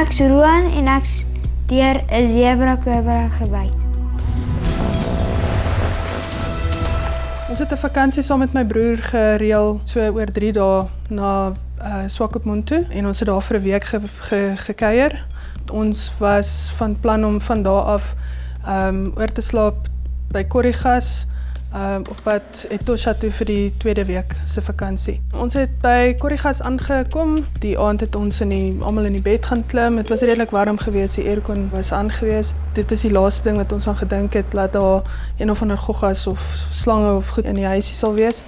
Ek's Roan en ek's deur 'n zebra cobra gebyt. Ons het 'n vakansie saam met my broer gereël, so oor 3 dae na Swakopmund toe en ons het daar vir 'n week gekuier. Ons was van plan om van daar af oor te slaap by Korrigas op pad Etosha toe vir die tweede week se vakansie. Ons het by Korrigas aangekom. Die aand het ons almal in die bed gaan klim. Dit was redelik warm geweest, die aircon was aangewees. Dit is die laaste ding wat ons aan gedink het, laat daar een of ander goggas of slange of goed in die huisie sal wees.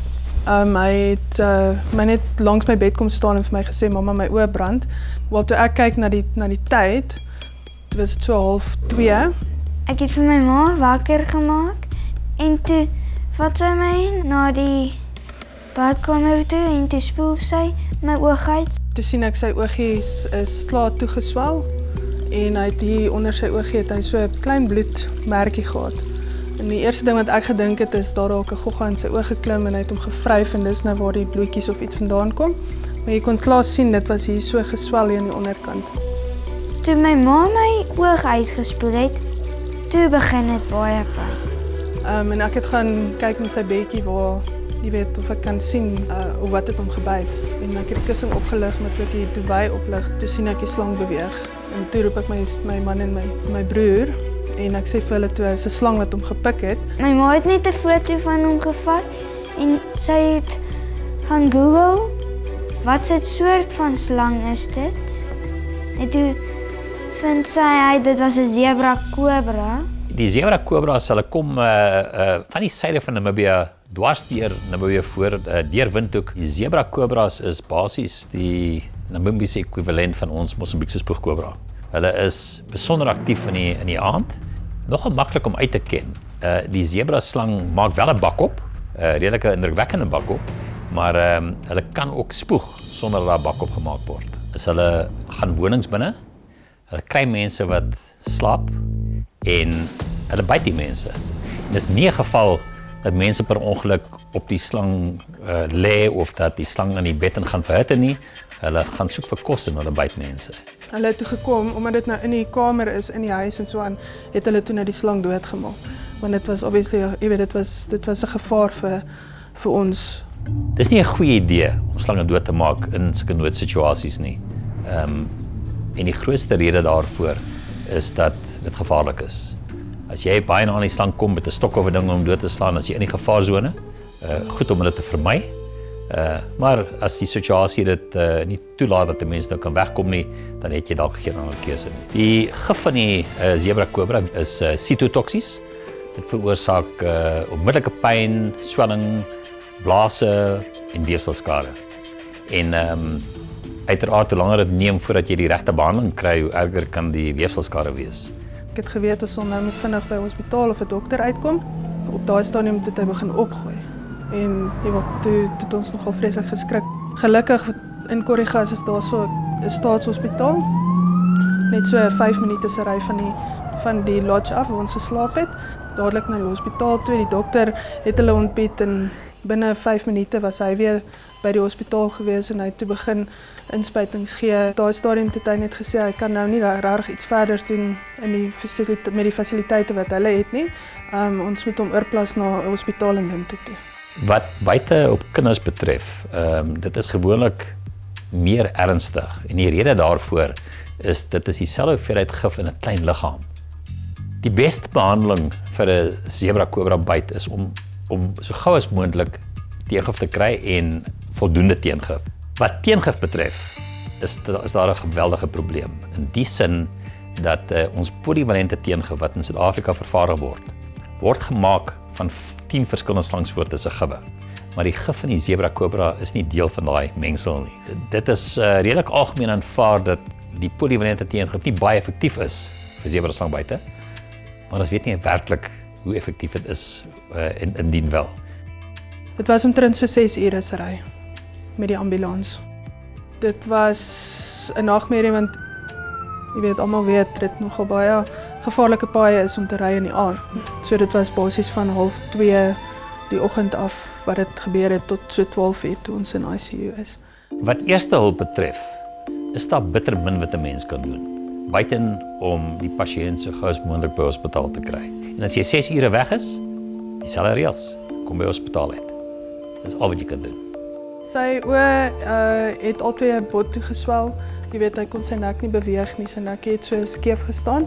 Hy het my net langs my bed kom staan en vir my gesê, "Mamma, my oë brand." Wel, toe ek kyk na die tyd, was dit so 1:30. Ek het vir my ma wakker gemaak en toe vat sy my na die badkamer toe en toe spoel sy my oog uit. Toe sien ek sy oogies is klaar toegeswel en hy het hier onder sy oogie het hy so 'n klein bloedmerkie gehad. En die eerste ding wat ek gedink het is daar dalk 'n gogga in sy oog geklim en hy het hom gevryf en dis nou waar die bloedjies of iets vandaan kom. Maar jy kon klaar sien dit was hier so geswel hier aan die onderkant. Toe my ma my oog uitgespoel het, toe begin dit baie pyn. En ek het gaan kyk in sy bedjie waar jy weet of ek kan sien of wat het hom gebyt. En ek het die kussing opgelig met ek die duvet oplig, toe sien ek die slang beweeg. En toe roep ek my man en my broer en ek sê vir hulle toe is 'n slang wat hom gepik het. My ma het net 'n foto van hom gevat en sy het gaan Google wat se soort van slang is dit. En toe vind sy dit was 'n zebra cobra. Die zebra cobras hulle kom van die suide van Namibia dwars deur Namibia voor deur Windhoek. Die zebra cobras is basies die Namibiese ekwivalent van ons Mosambiekse spoegkobra. Hulle is besonder aktief in die aand. Nogal maklik om uit te ken. Die zebra slang maak wel 'n bakop, redelike indrukwekkende bakop, maar hulle kan ook spoeg sonder dat daar bakop gemaak word. As hulle gaan wonings binne, hulle kry mense wat slaap en hulle byt die mense. En dis nie 'n geval dat mense per ongeluk op die slang lê of dat die slang in die bed en gaan verhitte nie. Hulle gaan soek vir kos en hulle byt mense. Hulle het toe gekom, omdat dit nou in die kamer is, in die huis en so aan, het hulle toe nou die slang doodgemaak. Want dit was obviously, jy weet, dit was 'n gevaar vir ons. Dis nie 'n goeie idee om slange dood te maak in sulke noodsituasies nie. En die grootste rede daarvoor is dat dit gevaarlik is. As jy baie na aan die slang kom met 'n stok of 'n ding om dood te slaan, as jy in die gevaarsone, goed om dit te vermy. Maar as die situasie dit nie toelaat dat die mens nou kan wegkom nie, dan het jy dalk geen ander keuse nie. Die gif van die zebra cobra is cytotoksies. Dit veroorsaak onmiddellike pyn, swelling, blaase en weefselskade. En uiteraard hoe langer dit neem voordat jy die regte behandeling kry, hoe erger kan die weefselskade wees. Ek het geweet ons sal nou moet vinnig by hospitaal of 'n dokter uitkom. Op daai stadium het hy begin opgooi. En toe het ons nogal vreeslik geskrik. Gelukkig in Korrigas is daar so 'n staatshospitaal. Net so 5 minute se ry van die lodge af waar ons geslaap het. Dadelik na die hospitaal toe. Die dokter het hulle ontbied en binne 5 minute was hy weer by die hospitaal gewees en hy het toe begin inspuitings gee. Daai stadium het hy net gesê hy kan nou nie regtig iets verders doen met die fasiliteite wat hulle het nie. Ons moet hom oorplaas na 'n hospitaal in Windhoek toe. Wat buite op kinders betref, dit is gewoonlik meer ernstig en die rede daarvoor is dit is dieselfde hoeveelheid gif in 'n klein liggaam. Die beste behandeling vir 'n zebra cobra byt is om so gou as moontlik teengif te kry en voldoende teengif. Wat teengif betref, is daar 'n geweldige probleem. In die sin dat ons polyvalente teengif wat in Suid-Afrika vervaardig word gemaak van 10 verskillende slangsoorte se gifwe. Maar die gif van die zebra cobra is nie deel van daai mengsel nie. Dit is redelik algemeen aanvaar dat die polyvalente teengif nie baie effektief is vir zebra slangbyte, maar ons weet nie werklik hoe effektief dit is indien wel. Dit was omtrent so 6 ure se ry met die ambulans. Dit was 'n nagmerrie want jy weet almal weet dit nogal baie gevaarlike paaie is om te ry in die aand. So dit was basies van 1:30 die oggend af wat dit gebeur het tot so 12 uur toe ons in ICU is. Wat eerste hulp betref, is daar bitter min wat 'n mens kan doen, buiten om die pasiënt so gou as moontlik by hospitaal te kry. En as jy 6 ure weg is, dieselfde reëls, kom by hospitaal uit. Dis al wat jy kan doen. Sy oë het albei 'n bot toe geswel. Jy weet, hy kon sy nek nie beweeg nie, sy nek het so skeef gestaan.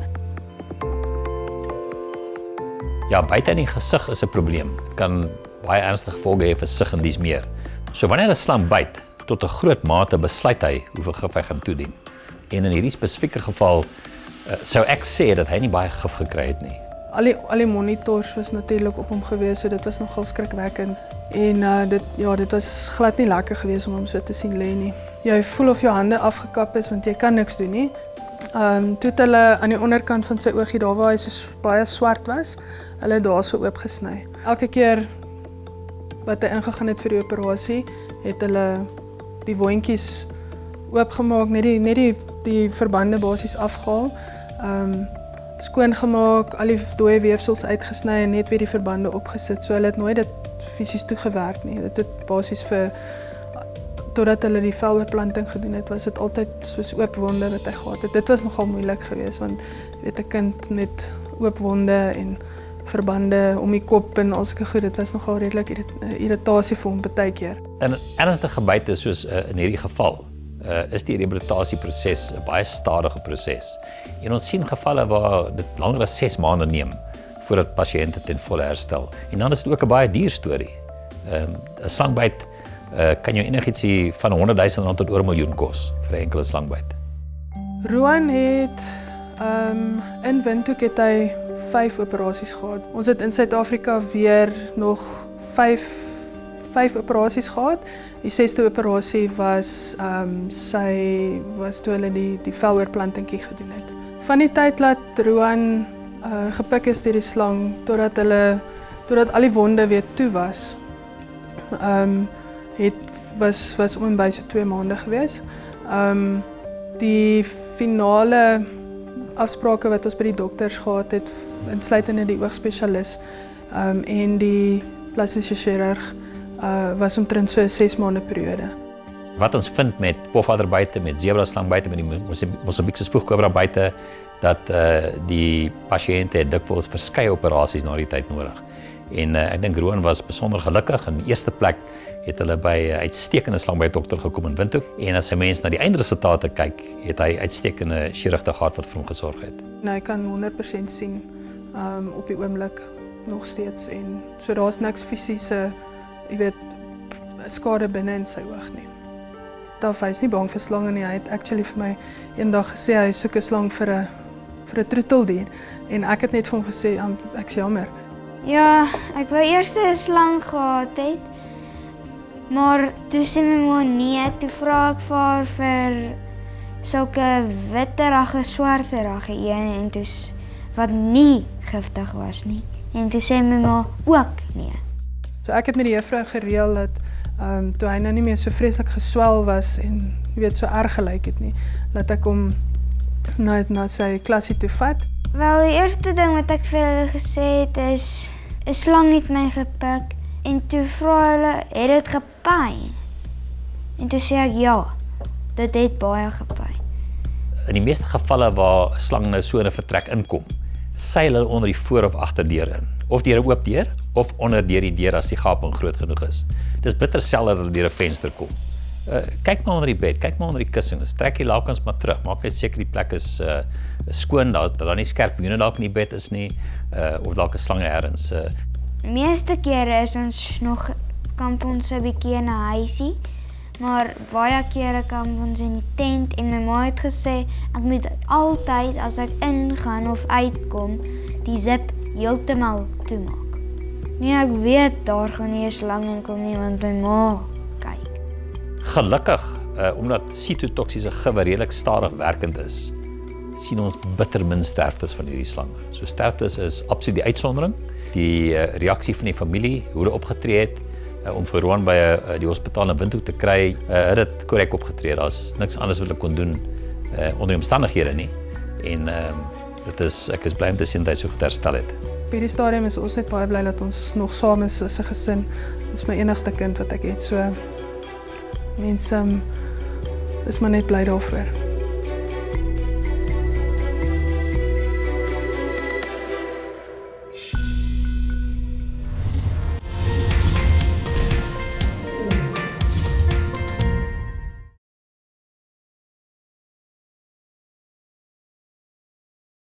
Ja, byte in die gesig is 'n probleem. Dit kan baie ernstige gevolge hê vir sig en dies meer. So wanneer 'n slang byt, tot 'n groot mate besluit hy hoeveel gif hy gaan toedien. En in hierdie spesifieke geval sou ek sê dat hy nie baie gif gekry het nie. Al die monitors was natuurlik op hom gewees, so dit was nogal skrikwekkend. En dit was glad nie lekker geweest om hom so te sien lê nie. Jy voel of jou hande afgekap is want jy kan niks doen nie. Toe het hulle aan die onderkant van sy oogie, daar waar hy so baie swart was, hulle daar so oopgesny. Elke keer wat hy ingegaan het vir die operasie, het hulle die wondjies oopgemaak, net die verbande basies afgehaal, skoongemaak, al die dooie weefsels uitgesny en net weer die verbande opgesit. So hulle het nooit dit fisies toegewerk nie. Dit het basies totdat hulle die veloorplanting gedoen het, was dit altyd soos oop wonde wat hy gehad het. Dit was nogal moeilik geweest, want weet 'n kind met oop wonde en verbande om die kop en al sulke goed, dit was nogal redelik irritasie vir hom baie keer. In ernstige byte soos in hierdie geval, is die rehabilitasieproses 'n baie stadige proses. En ons sien gevalle waar dit langer as 6 maande neem voordat pasiënte ten volle herstel. En dan is dit ook 'n baie duur storie. 'n Slangbyt kan jou enigiets van R100,000 tot oor 'n miljoen kos vir 'n enkele slangbyt. Roan het in Windhoek het hy 5 operasies gehad. Ons het in Suid-Afrika weer nog 5 operasies gehad. Die 6de operasie was toe hulle die veloorplantingkie gedoen het. Van die tyd laat Roan gepik is deur die slang totdat al die wonde weer toe was. Was om en by so 2 maande gewees. Die finale afsprake wat ons by die dokters gehad het, insluitende die oogspesialis en die plastiese chirurg, was omtrent so 'n 6 maande periode. Wat ons vind met pofadderbyte, met zebraslangbyte, met die Mosambiekse spoegkobra byte, dat die pasiënte het dikwels verskeie operasies na die tyd nodig. En ek dink Roan was besonder gelukkig. In die eerste plek het hulle by 'n uitstekende slangbytdokter gekom in Windhoek. En as 'n mens na die eindresultate kyk, het hy uitstekende chirurge gehad wat vir hom gesorg het. En hy kan 100% sien op die oomblik nog steeds. En so daar's niks fisiese, jy weet, skade binne in sy oog nie. Hy is nie bang vir slange nie. Hy het actually vir my eendag gesê hy soek 'n slang vir 'n troeteldier. En ek het net vir hom gesê, ek's jammer. Ja, ek wou eers 'n slang gehad het, maar toe sien my ma nee, toe vra ek vir haar vir sulke witterige, swarterige een en toe wat nie giftig was nie. En toe sê my ma ook nee. So ek het met die juffrou gereël dat toe hy nou nie meer so vreeslik geswel was en jy weet so erg gelyk het nie, dat ek hom na sy klasie toe vat. Wel, die eerste ding wat ek vir hulle gesê het is 'n slang het my gepik en toe vra hulle, het dit gepyn? En toe sê ek ja, dit het baie gepyn. In die meeste gevalle waar 'n slang nou so in 'n vertrek inkom, seil hulle onder die voor- of agterdeur in. Of deur 'n oop deur, of onder deur die deur as die gaping groot genoeg is. Dis bitter selde dat hulle deur 'n venster kom. Kyk maar onder die bed, kyk maar onder die kussings, trek die lakens maar terug, maak net seker die plek is skoon, dat daar nie skerp bene dalk in die bed is nie, of dalk 'n slange ergens. Die meeste kere is ons nog kamp ons 'n bietjie in 'n huisie, maar baie kere kamp ons in die tent en my ma het gesê ek moet altyd as ek ingaan of uitkom die zip heeltemal toemaak. Nee, ek weet daar gaan nie 'n slang inkom nie want my ma kyk. Gelukkig, omdat sitotoksiese gif redelik stadig werkend is, sien ons bitter min sterftes van hierdie slange. So sterftes is absoluut die uitsondering. Die reaksie van die familie, hoe hulle opgetree het, om vir Roan by die hospitaal in Windhoek te kry, het dit korrek opgetree. Daar's niks anders wat hulle kon doen onder die omstandighede nie. En ek is bly om te sien dat hy so goed herstel het. Op hierdie stadium is ons net baie bly dat ons nog saam is as 'n gesin. Dit is my enigste kind wat ek het. So mense is maar net bly daarvoor.